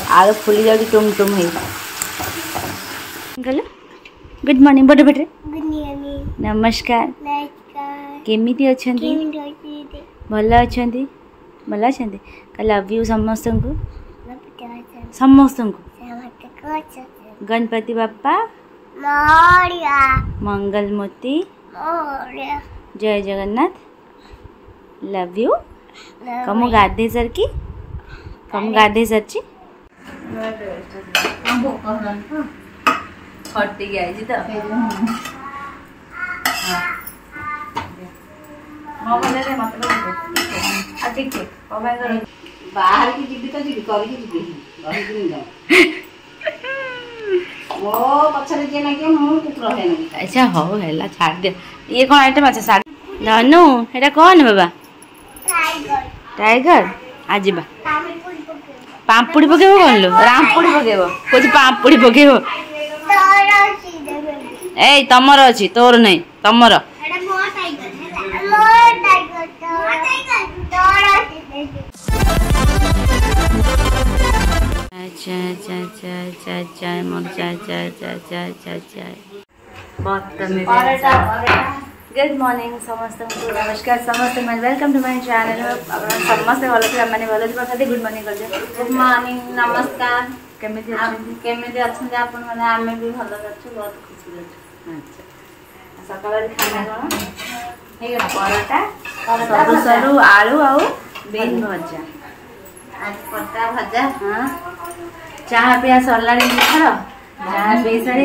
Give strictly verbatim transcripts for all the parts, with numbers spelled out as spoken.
आलू फुली जाऊँ टुम टुम हो गुड मॉर्निंग बड़े बड़े नमस्कार केमिति अछंती भल अछंती भल अछंती लव यू समस्त को समस्त को गणपति बाप्पा मंगलमूर्ति जय जगन्नाथ लव यू कम गाधे सर की कम गाधे सर ची फटी गई तो ठीक ठीक बाहर की जीबी तो जीबी करके जीबी मो पछरे जे ना के मु कुकुर है ना अच्छा हो हैला छाड़ दे ये कोन आइटम अच्छा साड धनु एटा कोन बाबा टाइगर टाइगर आजिबा पांपुड़ी पकेबो कोन लो रामपुड़ी पकेबो कोछि पांपुड़ी पकेबो ए तमर अछि तोर नै तमर एटा मो टाइगर मो टाइगर तोर अच्छा अच्छा अच्छा अच्छा अच्छा मोर चा चा चा चा चा चा गुड मॉर्निंग समस्त नमस्कार समस्त वेलकम टू माय चैनल समस्त भल थी मैंने भल थी गुड मॉर्निंग कर गुड मॉर्निंग नमस्कार केमिति अछंती केमिति अछंती आपन माने आमे भी भल रहछु बहुत खुशी रहछु अच्छा सकाळ खाना कोन हे परोटा सरू सरू आलू आउ बीन भजा आज परोटा भजा हां चाहा पिया सरलाणी थर चाहा पी सारी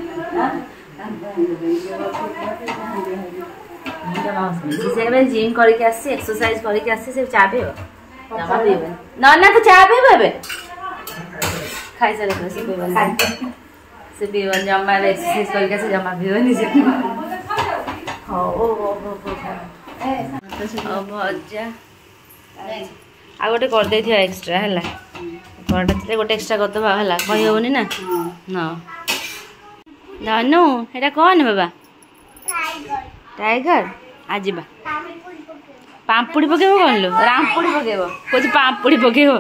से जिम करके आसी एक्सरसाइज करके आसी से चा पीब जमा पीब ना ना तो चा पीब एबे खाई सारे से पीब से पीब जमा एक्सरसाइज करके आसी जमा पीब नि से हो ओ हो हो ए भजा आ गोटे कर दे थिया एक्स्ट्रा हला परोटा थे गोटे एक्स्ट्रा कर दबा हला कहि होबनी ना ना धनु एटा कोन बाबा टाइगर टाइगर आजिबा पांपुड़ी पकेबो कोन लो रामपुड़ी पकेबो कोछि पांपुड़ी पकेबो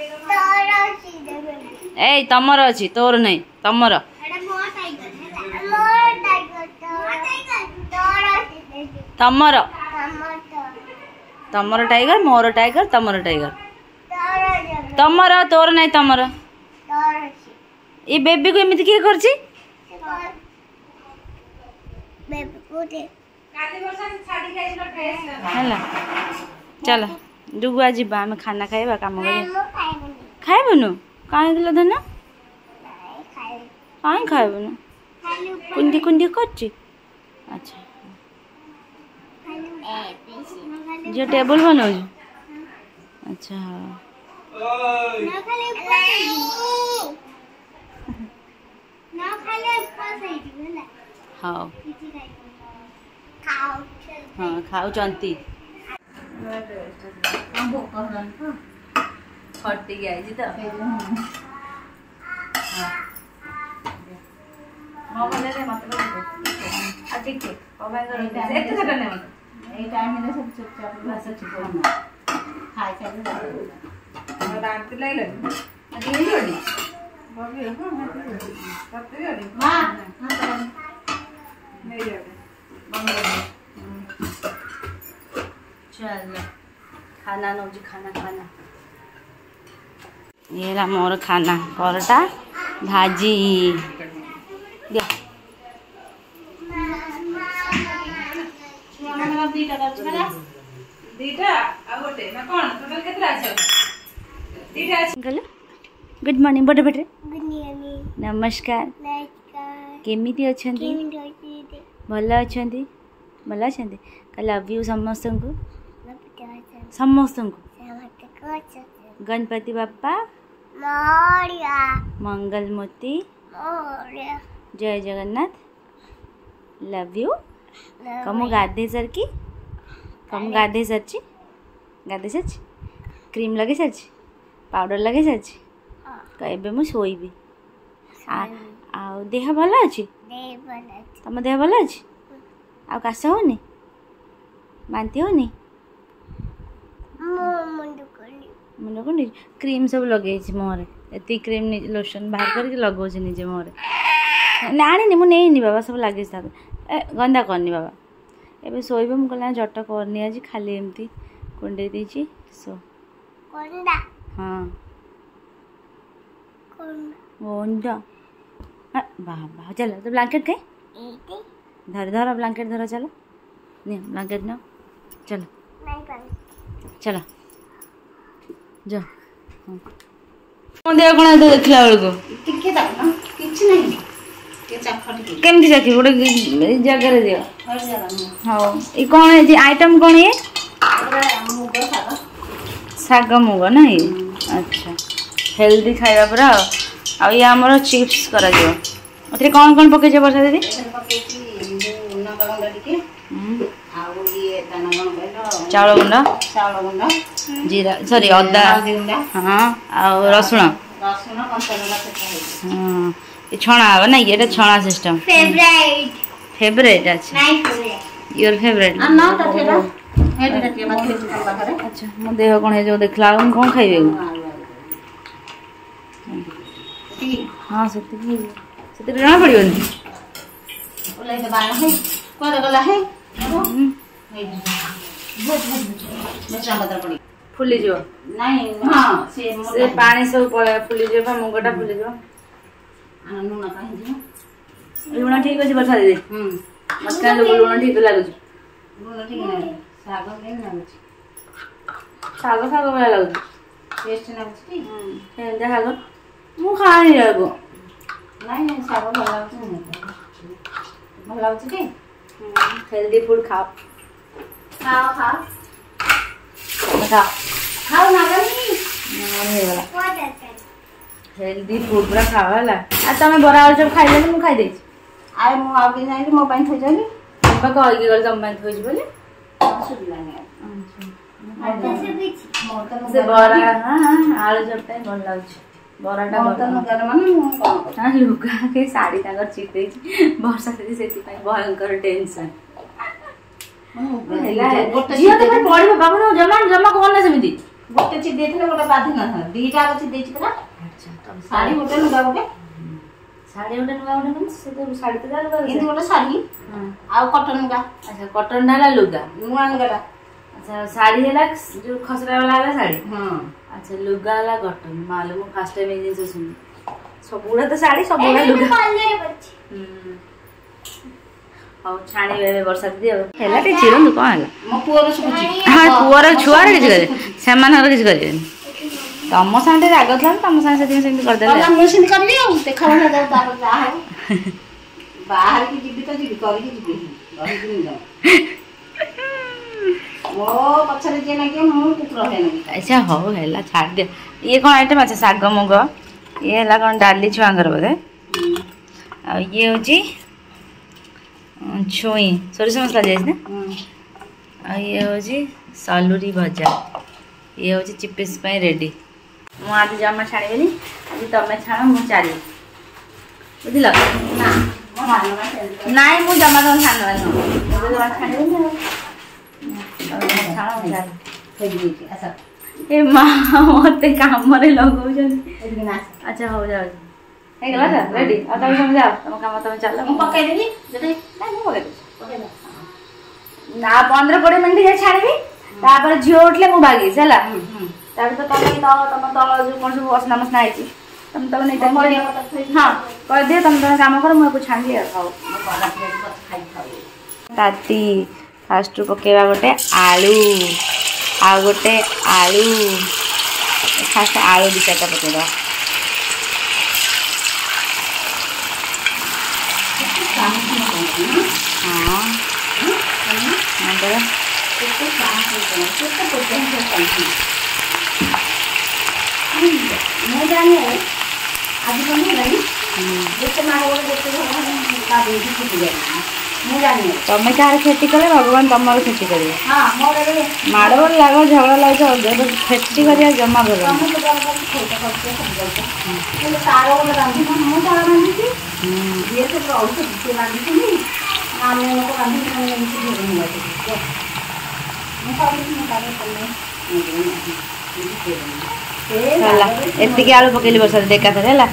ए तमर अछि तोर नै तमर एटा मो टाइगर मो टाइगर तोर तमर तमर टाइगर मोर टाइगर तमर टाइगर तमर तोर नै तमर ए बेबी को एमिति के करछि बेबी को दे ହେଲା चल डुगुआ जीवा आम खाना खाइबा काम खाइबनु कहीं धन कहीं खाइबनु कुंडी कुंडी करछि अच्छा जो टेबल बनाऊ अच्छा हाँ हाँ खाऊ चंती फटी गई तो ठीक ठीक चल खाना नौ खाना खाना ये ला मोर खाना परोटा भाजी दिया गुड मॉर्निंग बड़े बड़े नमस्कार केमिति अछंती भल अछंती भल अछंती लव यू समस्त को समस्त को गणपति बाप्पा मंगलमूर्ति जय जगन्नाथ लव यू कम गाधे सर की कम गाधे सर ची गाधे सर क्रीम लगे सर पाउडर लगे सर एबे मु सोईबी आ देह भल अछि तम देह भल अछि आ काश होनी बांती होनी मुंड कुंडी क्रीम सब लगे मुहर एति क्रीम लोशन बाहर करके लगौछ निजे मोरे ना आनी मु नहीं बाबा सब लगे सब ए गंदा करनी बाबा एबे सोइबे मु कहला जट करनी आज खाली एमती कुंडे देची सो कोंडा हां कोंडा बाबा चलो तो ब्लैंकेट के धर धर ब्लैंकेट धर चलो नहीं ब्लैंकेट ना चलो नहीं पानी चलो जा दे कौन देखला बेलको टिके तक ना किछ नहीं के चखट के केमती चखी गोटे जगह रे दियो हर जगह हां ई कौन है जी आइटम कौन है मुग साग साग मुग ना ये अच्छा हेल्दी खाଇବା पूरा आ ये हमरो चिप्स करा दियो ओथे कौन कौन पके जे वर्षा दीदी पके की नका गुंडा टिके आ ये दाना गण कहलो चावल गुंडा चावल गुंडा जीरा सॉरी अदा हां आ रसुण रसुण कंचा लगा से हां ये छणा हो ना ये छणा सिस्टम फेवरेट फेवरेट अच्छा नाइ फेवरेट योर फेवरेट आ ना त थेला हेड रखे मत खेची पाखरे अच्छा मो देह कोन हे जो देखला हम कोन खाइबे हां सत्य की सत्य रहना पड़ियो नि ओले के बाना है कोन गला है मिश्रा बदल पड़ी फुली जो नहीं हां से से पानी सब पळे फुली जो बा मुगटा फुली जो आ नुना काहे जे लुण ठीक अछि वर्षा दीदी हम मत का लुण ठीक लागु लुण ठीक नहीं साग नहीं लागु साग साग वाला लागु टेस्ट लागु छी हम हे देखा गो मु खाई जागो नहीं नहीं साग भल लागु भल लागु छी हेल्दी फूड खाओ खाओ खाओ खाओ खाओ ना गनी नहीं वाला व्हाट इज हेल्दी फूड पूरा खावाला आ तमे बरा और जब खाइले मु खाइ देछ आए मु आगे जाई मो पाइन थई जाई बाबा कहि के गल तम पाइन थई बोले सुबिला नहीं अच्छा से बीच मोर से बरा हां हां आलू जब ताई भल लागछ बराटा मोर त नगर माने मु कोन हां लुगा के साड़ी तागर चित देछ वर्षा दीदी सेति पाई भयंकर टेंशन जिया तो पड़िबो बाबा न जमा जमा कोन सेमिति गोटे ची देथिले गोटे बाधी न था दीटा ची देछि परा अच्छा तब साड़ी गोटे लुगा गोटे साड़ी गोटे लुगा गोटे मन से तो साड़ी तो जाल कर इन्दि गोटे साड़ी हां आ कॉटन लुगा अच्छा कॉटन डाला लुगा नुआ लुगाटा अच्छा साड़ी हैला जो खसरा वाला हैला साड़ी हां अच्छा लुगा वाला कॉटन मालूम फर्स्ट टाइम ये से सुन सब गुड़ा तो साड़ी सब गुड़ा लुगा पार्लर बच्ची हम औ छाणी बेबे वर्षा दीदी हैला ते चिरन कोन हैला मो पुअर सुकुची हां पुअर छुआर किछ करे समान हर किछ करे तम साथे राग थला तम साथे सेति सेति कर देले हम मशीन कर लियो देखा वाला जाऊ तार जा है बाहर की जीबी तो जीबी कर की जीबी रही दिन जाऊ ओ पछरे जे ना के मु कुछ रहे नहीं अच्छा हो हैला छाड़ दे ये कोन आइटम अच्छा साग मुग ये हैला कोन डाली छुआंगर बोले आ ये होची छुई सोरिष मसला जाइस ने आ ये होची सालुरी भजा ये होची चिप्स पई रेडी मु आज जमा छाड़ीबेनी आज तमे छाण मु चारी बुझिला ना मो मानवा नाइ मु जमा तो छाणवा न मु जमा छाड़ीबेनी छाण चारी फेजी ऐसा ए मां मते काम रे लगौ जन एदिन आस अच्छा हो जाओ हे गला था रेडी आ तमे समझ जाओ तम काम तमे चलो मु पकाई देबी जदे ना मु पकाई ना पंद्रह बीस मिनिट जे छाड़ीबी तापर झियो उठले मु भागी चला तापर तो तमे तो तम तल जो कोन सब असना मसना आइची तम तम नै टाइम हां कर दे तम तम काम कर मु को छाणी खाओ ताती फास्ट पकेवा गोटे आलू आ गोटे आलू फास्ट आलू दिटा पकेवा हाँ हाँ मैं जाने आज बन गई जैसे मारे वो देखते हो का बेटी की जाए मैं जाने तमे कार खेती करे भगवान तमर खेती करे हां मोर रे माड़ो लागो झगड़ा लागो जब खेती करिया जमा भलो हम तो बार बार खेती करते सब बोलते ये तारो वाला गांधी को हम तारा गांधी थी ये तो और से से गांधी थी नाम ने को गांधी को नहीं थी नहीं हुआ मैं सारी में कार्य करने ହେଲା ଏତିକି ଆଳୁ ପକେଇଲି ବର୍ଷାରେ ଏକାଥରେ ହେଲା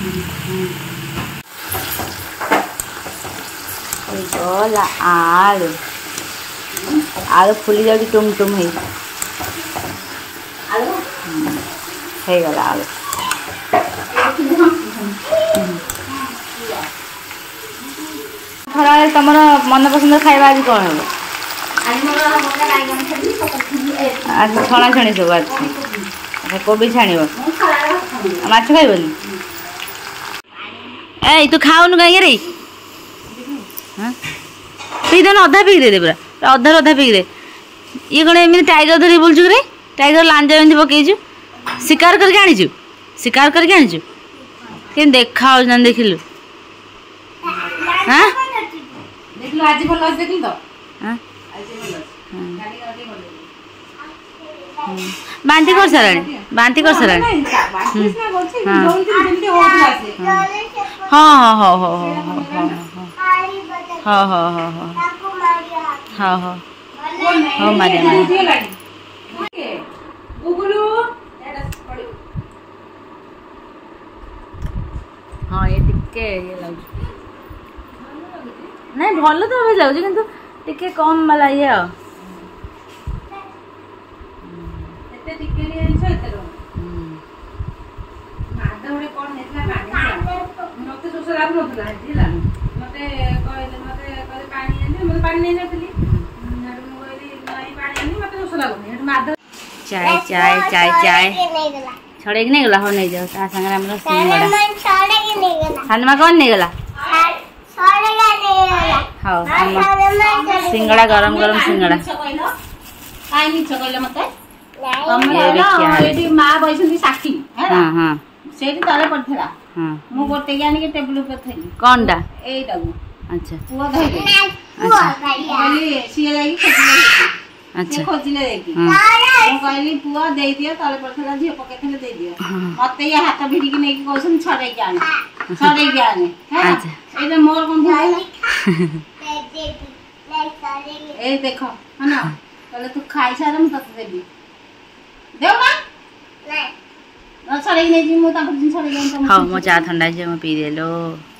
ଗଲା ଆଳୁ ଆଳୁ ଫୁଲି ଯାଉଛି ଟୁମ୍ ଟୁମ୍ ହେଇ ହେଇଗଲା ଆଳୁ ଖରାବେଳେ ତମର ମନ ପସନ୍ଦ ଖାଇବା ଆଜି କ'ଣ ହେବ ଆଜି ଛଣାଛଣି ସବୁ ଅଛି କୋବି ଛାଣିବ ମାଛ ଖାଇବନି ଏଇ ତୁ ଖାଉନୁ କାହିଁକି ରେ ପିଇଦେନ ଅଧା ପିଇ ଦେ ପୁରା ଅଧାରୁ ଅଧା ପିଇ ଦେ ଇଏ କ'ଣ ଏମିତି ଟାଇଗର ଧରିକି ବୁଲୁଛୁ ରେ ଟାଇଗର ଲାଞ୍ଜ ଏମିତି ପକେଇଛୁ ଶିକାର କରିକି ଆଣିଛୁ ଶିକାର କରିକି ଆଣିଛୁ କେମିତି ଦେଖା ହଉଛି ନା ଦେଖିଲୁ ହଁ ଦେଖିଲୁ ଆଜି ଭଲ ଅଛି ଦେଖିଲୁ ତ ବାନ୍ତି କରିସାରିଲାଣି ବାନ୍ତି କରିସାରିଲାଣି ହଁ ହଁ ହଉ ହଉ ହଉ ହଉ ହଉ ହଉ ହଉ ହଉ ହଉ ହଉ ମାରିଆ ମାରିଆ ହଁ ଏ ଟିକେ ଇଏ ଲାଗୁଛି ନାଇଁ ଭଲ ତ ଭାବେ ଲାଗୁଛି କିନ୍ତୁ ଟିକେ କମ୍ ବାଲା ଇଏ ଆଉ ମତେ ଶୋଷ ଲାଗୁନଥିଲା ହେଲା ମତେ କହିଲେ ମତେ କହିଲେ ପାଣି ଆଣିଲେ ମତେ ପାଣି ନେଇ ଯାଉଥିଲି ମୁଁ କହିଲି ନାଇଁ ପାଣି ଆଣିଲି ମତେ ଶୋଷ ଲାଗୁନି ହେଠୁ ମାଧ ଚାय ଚାय ଚାय ଚାय ଛଡ଼େଇକି ନେଇଗଲା ହଉ ନେଇଯାଉ ତା ସାଙ୍ଗରେ ଆମର ସିଙ୍ଗଡ଼ା ହାନମା କ'ଣ ନେଇଗଲା ହଉ ସିଙ୍ଗଡ଼ା ଗରମ ଗରମ ସିଙ୍ଗଡ଼ା କାଇଁ ମିଛ କହିଲ ମତେ ଏଠି ମା ବଇଛନ୍ତି ସାକ୍ଷୀ ହେଲା ସେଇଠି ତଳେ ପଡିଥିଲା ମୁଁ ଗୋଟେ ଆଣିକି ଟେବୁଲ ଉପରେ ଥେଲି କ'ଣଟା ଏଇଟାକୁ ଆଚ୍ଛା ପୁଅ ଧଇଲେ ସିଏ ଯାଇକି ଆଚ୍ଛା ଖୋଜିଲେ ଯାଇକି ମୁଁ କହିଲି ପୁଅ ଦେଇଦିଅ ତଳେ ପଡିଥିଲା ଝିଅ ପକେଇଥିଲେ ଦେଇଦିଅ ମତେ ଇଏ ହାତ ଭିଡିକି ନେଇକି କହୁଛନ୍ତି ଛଡେଇକି ଆଣେ ଛଡେଇକି ଆଣେ ଏଇଟା ମୋର କଣ ଏଇ ଦେଖ ହଁ କହିଲେ ତୁ ଖାଇସାରେ ମୁଁ ତତେ ଦେବି ଦେଉ ନା ଛଡେଇକି ନେଇଯିବି ମୁଁ ତାଙ୍କ ଜିନିଷ ଛଡେଇକି ହଉ ମୋ ଚା ଥଣ୍ଡା ହେଇଯିବ ମୁଁ ପିଇଦେଲୋ।